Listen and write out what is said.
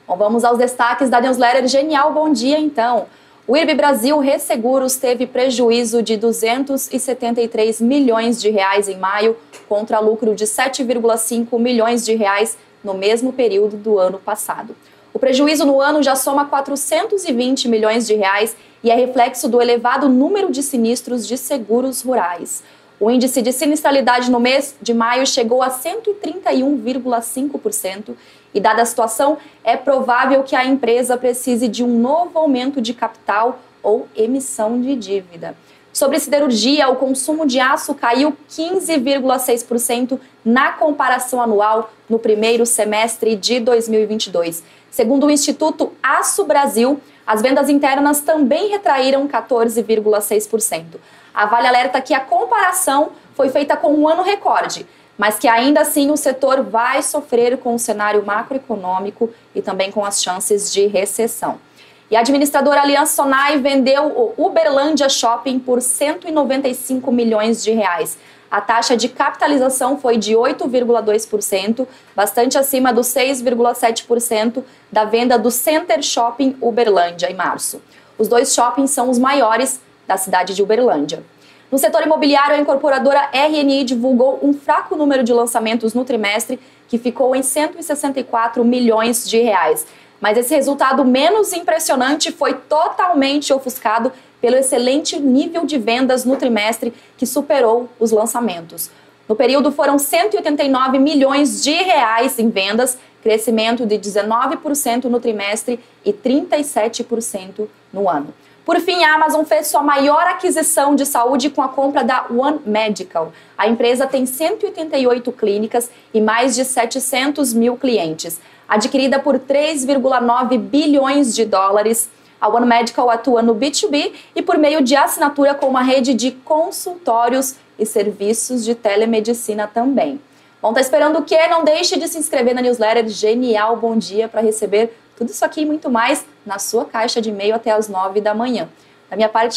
Bom, vamos aos destaques da newsletter Genial Bom Dia, então. O IRB Brasil Resseguros teve prejuízo de 273 milhões de reais em maio, contra lucro de 7,5 milhões de reais no mesmo período do ano passado. O prejuízo no ano já soma 420 milhões de reais e é reflexo do elevado número de sinistros de seguros rurais. O índice de sinistralidade no mês de maio chegou a 131,5% e, dada a situação, é provável que a empresa precise de um novo aumento de capital ou emissão de dívida. Sobre siderurgia, o consumo de aço caiu 15,6% na comparação anual no primeiro semestre de 2022. Segundo o Instituto Aço Brasil, as vendas internas também retraíram 14,6%. A Vale alerta que a comparação foi feita com um ano recorde, mas que ainda assim o setor vai sofrer com o cenário macroeconômico e também com as chances de recessão. E a administradora Aliança Sonae vendeu o Uberlândia Shopping por 195 milhões de reais. A taxa de capitalização foi de 8,2%, bastante acima dos 6,7% da venda do Center Shopping Uberlândia em março. Os dois shoppings são os maiores da cidade de Uberlândia. No setor imobiliário, a incorporadora RNI divulgou um fraco número de lançamentos no trimestre, que ficou em 164 milhões de reais. Mas esse resultado menos impressionante foi totalmente ofuscado pelo excelente nível de vendas no trimestre, que superou os lançamentos. No período, foram 189 milhões de reais em vendas, crescimento de 19% no trimestre e 37% no ano. Por fim, a Amazon fez sua maior aquisição de saúde com a compra da One Medical. A empresa tem 188 clínicas e mais de 700 mil clientes. Adquirida por 3,9 bilhões de dólares, a One Medical atua no B2B e por meio de assinatura com uma rede de consultórios e serviços de telemedicina também. Bom, tá esperando o quê? Não deixe de se inscrever na newsletter Genial Bom Dia para receber tudo isso aqui e muito mais na sua caixa de e-mail até às 9 da manhã. Da minha parte,